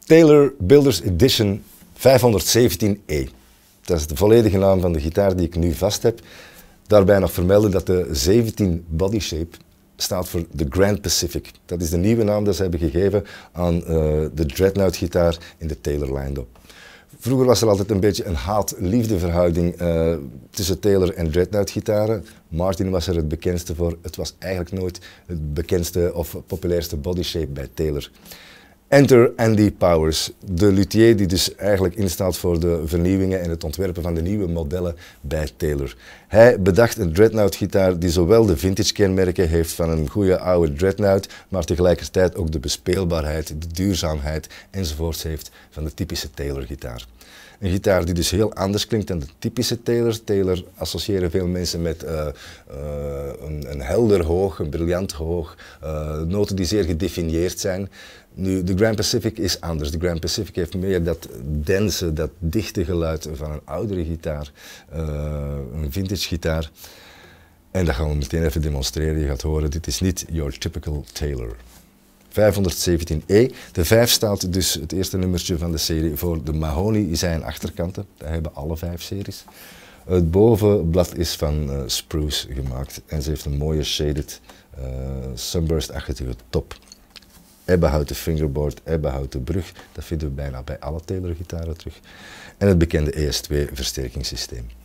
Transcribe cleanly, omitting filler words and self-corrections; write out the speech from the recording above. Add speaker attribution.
Speaker 1: Taylor Builders Edition 517E. Dat is de volledige naam van de gitaar die ik nu vast heb. Daarbij nog vermelden dat de 17 body shape staat voor de Grand Pacific. Dat is de nieuwe naam dat ze hebben gegeven aan de Dreadnought gitaar in de Taylor line-up. Vroeger was er altijd een beetje een haat-liefde verhouding tussen Taylor en Dreadnought gitaren. Martin was er het bekendste voor. Het was eigenlijk nooit het bekendste of populairste body shape bij Taylor. Enter Andy Powers, de luthier die dus eigenlijk instaat voor de vernieuwingen en het ontwerpen van de nieuwe modellen bij Taylor. Hij bedacht een Dreadnought gitaar die zowel de vintage kenmerken heeft van een goede oude Dreadnought, maar tegelijkertijd ook de bespeelbaarheid, de duurzaamheid enzovoorts heeft van de typische Taylor gitaar. Een gitaar die dus heel anders klinkt dan de typische Taylor. Taylor associëren veel mensen met een helder hoog, een briljant hoog, noten die zeer gedefinieerd zijn. Nu, de Grand Pacific is anders. De Grand Pacific heeft meer dat dense, dat dichte geluid van een oudere gitaar, een vintage gitaar. En dat gaan we meteen even demonstreren. Je gaat horen, dit is niet your typical Taylor. 517E. De 5 staat dus het eerste nummertje van de serie voor de mahogany zijn achterkanten. Dat hebben alle 5 series. Het bovenblad is van spruce gemaakt en ze heeft een mooie shaded sunburst-achtige top. Ebbenhouten fingerboard, ebbenhouten brug, dat vinden we bijna bij alle Taylor gitaren terug. En het bekende ES2 versterkingssysteem.